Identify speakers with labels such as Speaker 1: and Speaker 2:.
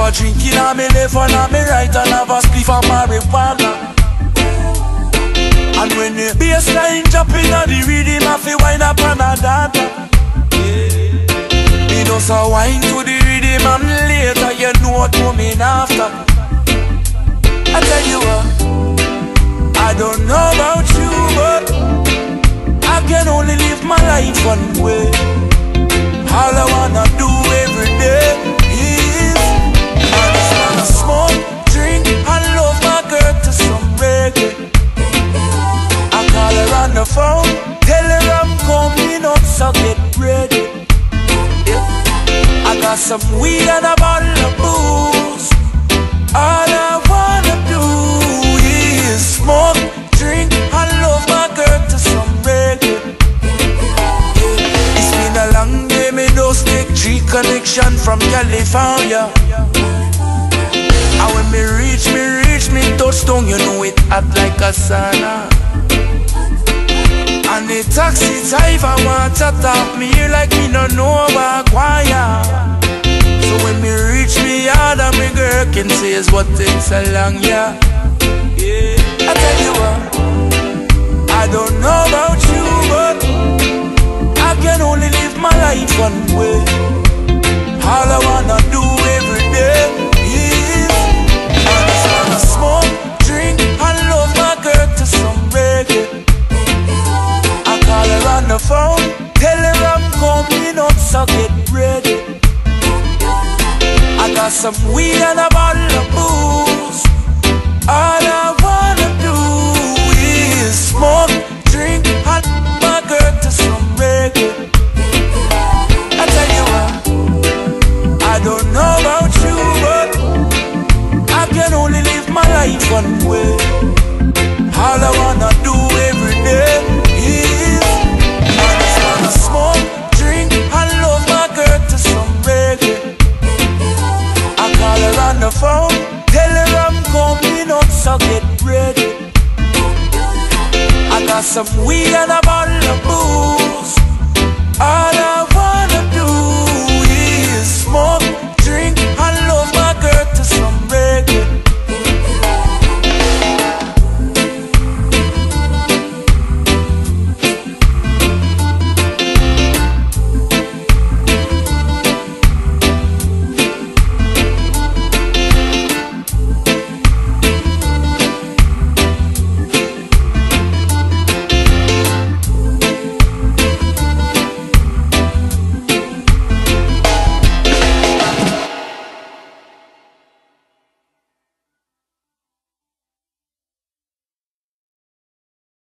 Speaker 1: a drink in on me left and on me right, and have a spliff of marijuana. And when the bassline jumping on the rhythm, I feel wine up on a data. Me just a wine to the rhythm and later you know what coming after. I tell you what, I don't know about you, but I can only live my life one way. All I wanna do every day is I just wanna smoke, drink, and love my girl to some reggae. I call her on the phone, tell her I'm coming up, so get ready. Yeah. I got some weed and a bottle of booze. All I wanna do is smoke, drink, and love my girl to some reggae. It's been a long day, me just take 3 connection from California. And when me reach me touchdown, you know it hot like a sauna. And the taxi driver want to talk me here like me no know about choir. So when me reach me yard and me girl can say is what takes a long, yeah. I tell you what, I don't know about you, but I can only live my life one way. All I wanna do every day is I just wanna smoke, drink, and love my girl to some reggae. I call her on the phone, tell her I'm coming up, so get ready. I got some weed and a bottle of booze. All I wanna do is smoke, drink, and my girl to some reggae. I tell you what, I don't know about you, but I can only live my life one way. All I wanna do every day is I just wanna smoke, drink, and love my girl to some reggae. I call her on the phone, tell her I'm coming up, so get ready. I got some weed and